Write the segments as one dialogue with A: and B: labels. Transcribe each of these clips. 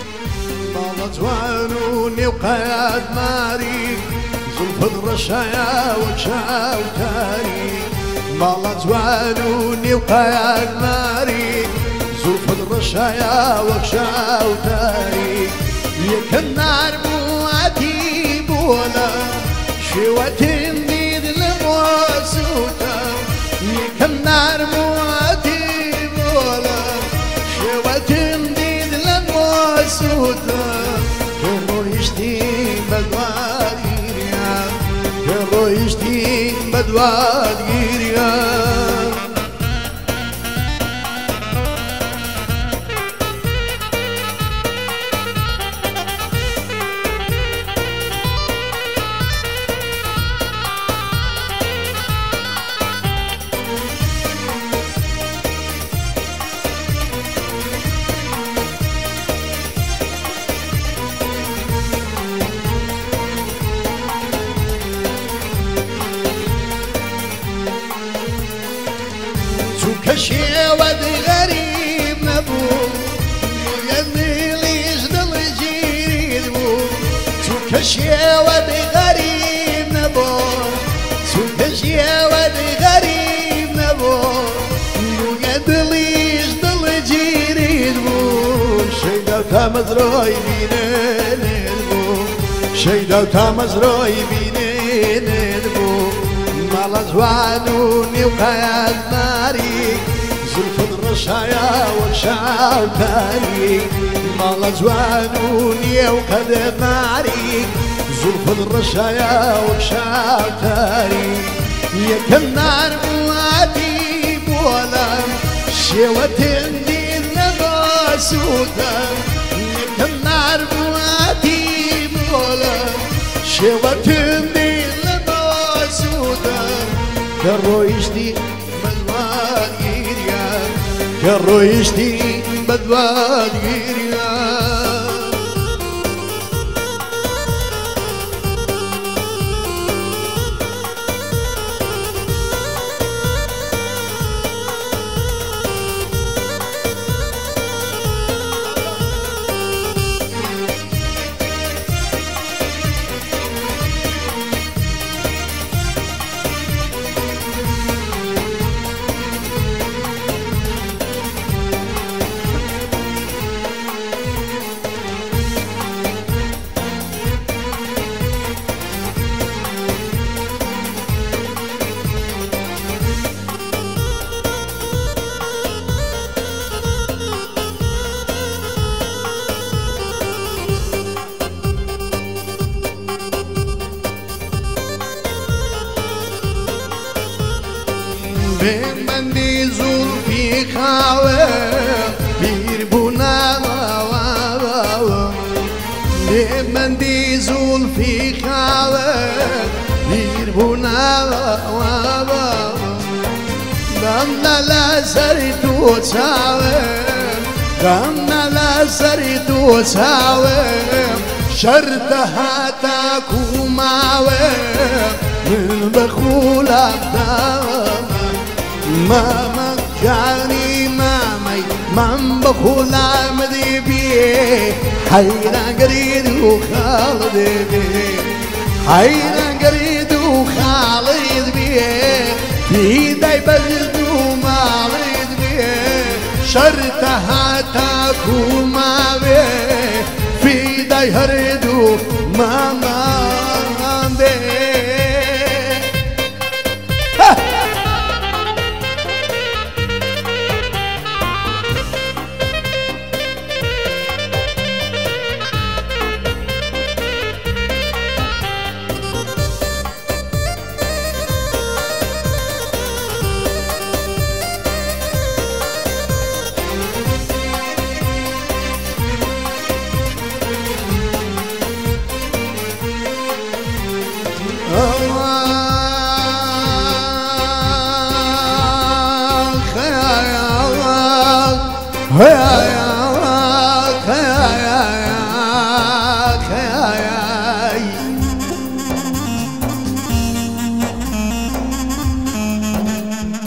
A: ماڵە جوانونی و قەیاد ماری زولفت ڕەشایە وەک چاوکاری ماڵە جوانونی و قەیاد ماری زولفت ڕەشایە وەک چاوکاری یەکەم نارمواتی بۆلە شێوەتم دید لە مۆسووتە یەکەم نارمواتی بۆلە شێوەتم دید لە مۆسووتە کە ڕۆیشتی بەدوادگیریە کە ڕۆیشتی بەدوادگیریە كشيوة غريب نبو يدليش دل جيد بو كشيوة غريب نبو كشيوة غريب نبو يدليش دل جيد بو شيدا تمزروي بينين بو شيدا تمزروي بينين بو ماڵە جوانونی و قەیاد ماری زولفت ڕەشایە وەک شاوکاری ماڵە جوانونی و قەیاد ماری زولفت ڕەشایە وەک شاوکاری یەکەم نارمواتی بۆلە شێوەتم دید لە مۆسووتە یەکەم نارمواتی بۆلە شێوەتم دید کە ڕۆیشتی بەدوادگیریە کە ڕۆیشتی بەدوادگیریە بێمەندی زولفی خاوێ بیربووناوە بێمەندی زولفی خاوێ بیربووناوە دەمنە لە سەری تۆ چاوێ دەمنە لە سەری تۆ چاوێ شەرتە هاتاکو ماوێ من بەخولابداوە ماما كاني مامي مام بخولا مدي بيه حيران قريد وخالد بيه حيران قريد وخالد بيه في داي برد ومالد بيه شرطها تاكو ما بيه في داي هرد وماما بيه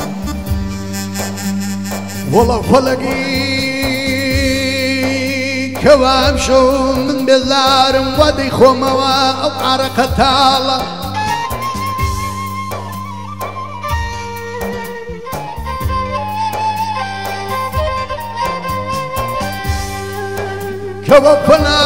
A: والله فلقي كوام شو من بزارم ودي خوموا أو عرقة الله كوفنا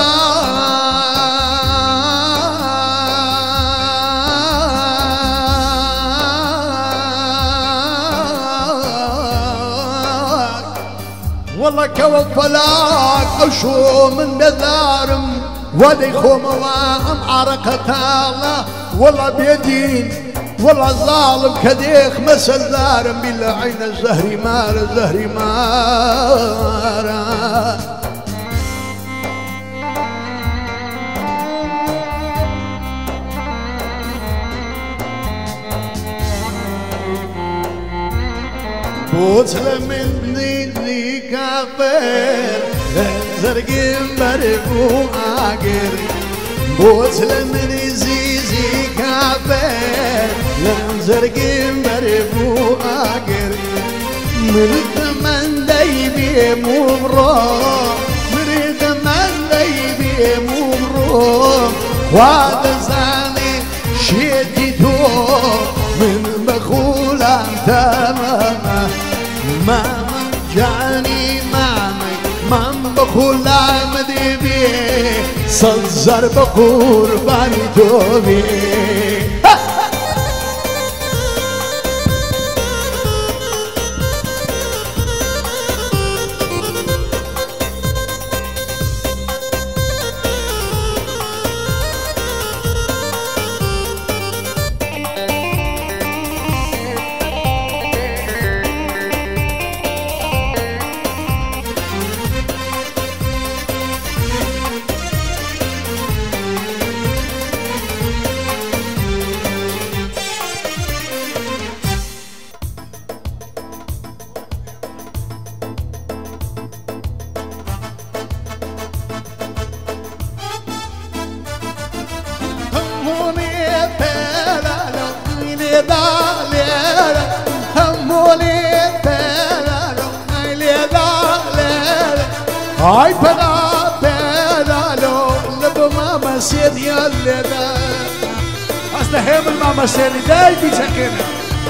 A: والله كوفلاك أشو من بذارم ودي خوموا أم عرقة الله والله بيدين والله الظالم كديخ مسل دارم بالعين الزهري مار الزهري مار بوتل مني لي كافر زرقين برفو آقر بوتل مني زيزي كافر زرقين برفو آقر مرد من دايبي مبروك مرد من دايبي مبروك وهذا زاني شيتي تو من بخولا تماما ماما جاني مامي مام بخولا مدبي صزر بقرباني توبي هاي بلا بلا لو ماما سيدي الليلة استهيب الماما سيدي داي بيسكنها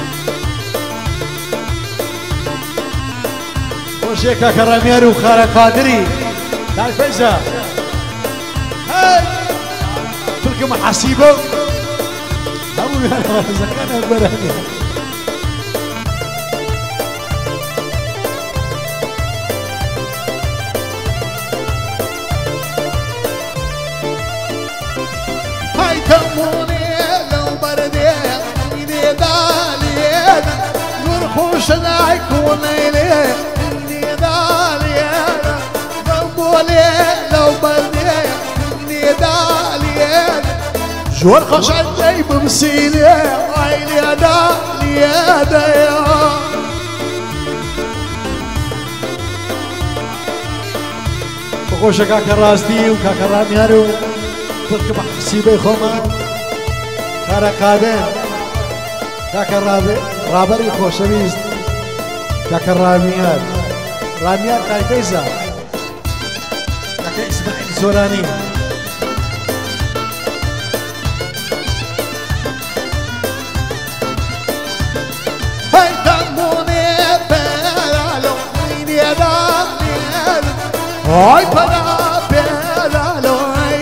A: وشيكا كرامير وخارق قادري تعال فيزا هاي تلك محاسيبه أبو يا زكانا براني تموني لو بردي إني دالينا ورخوش لا يكون إليه إني دالينا تموني لو بردي إني دالينا جوار خوش عندي بمسيلي عيني دالينا بخوش كاكا راستي وكاكا راميارو تلك بحسيبي خوما خارق قادم كاكا رابري خوشويست كاكا راميار كايفيزا كاكا اسماعيل زوراني هاي تموني بلالو عيني داليل هاي بلالو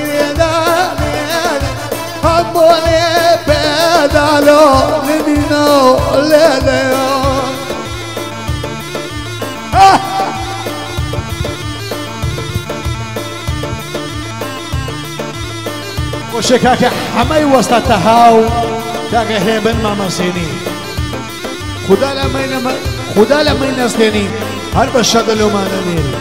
A: بدالو لدينو لديو وشكاك حماي وسط التهاو كاك هيبن ماما سيني خدا لما ينستيني هرب الشغل وما نميري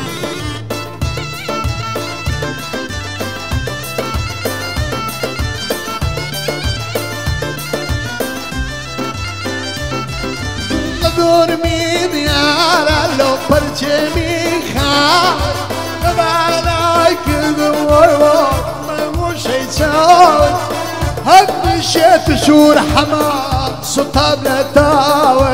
A: dormir yara lo parche mi kha bana kid wo ma shay chao hak shet shur hama sutab la tawa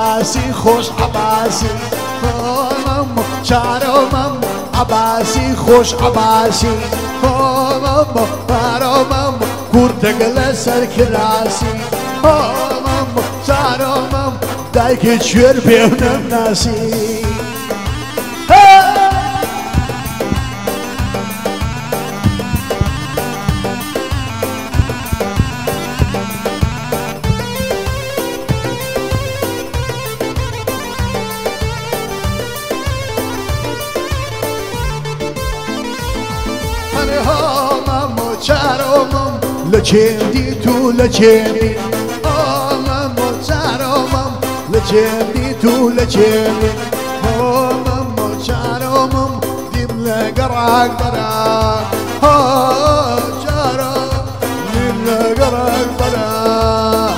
A: عباسي خوش عباسي ماما شارو ماما عباسي خوش عباسي ماما شارو ماما كورتك لسر كراسي ماما شارو ماما دايك تشير بيونا ناسي چارمم لچندی تو لچندی آمم چارمم لچندی تو لچندی آمم چارمم دیم لگرگ برگ ها چارم دیم لگرگ برگ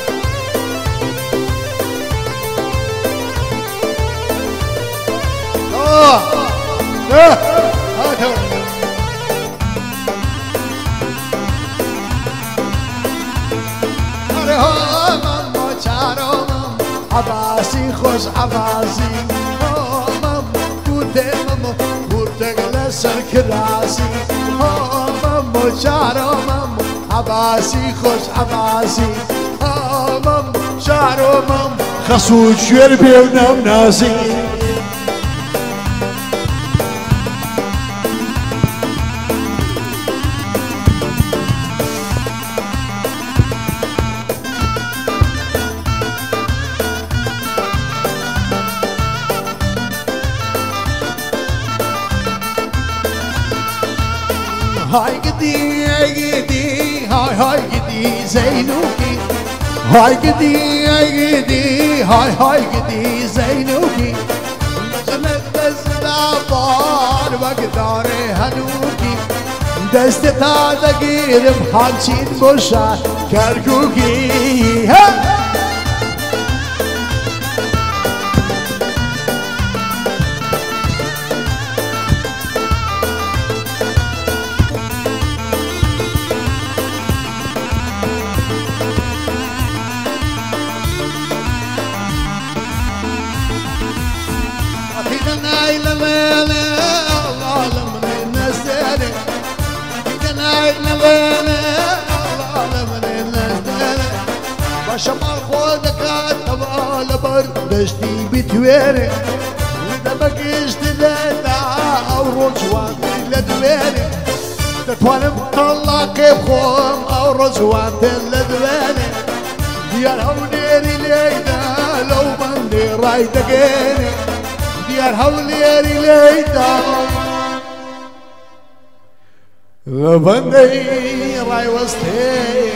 A: عباسي خوش عباسي ماما كوتي ماما كوتك لسر كراسي ماما شارو ماما عباسي خوش عباسي ماما شارو ماما خصو شوير بيونا مناسي هاي قدي قدي هاي قدي زينوكي هاي قدي قدي هاي قدي زينوكي جنت بزلابار وقدار هنوكي دست تا دقير بحالشين بوشا كركوكي شمال خودك تبع لبر دشتي بتويري وإذا بقيش تلاتا أو رجوان تلدويري تتوانم طلع كيف خوم أو رجوان تلدويري ديار هوليري ليدا لو بندي راي دقيني ديار هوليري ليدا لو بندي راي وستي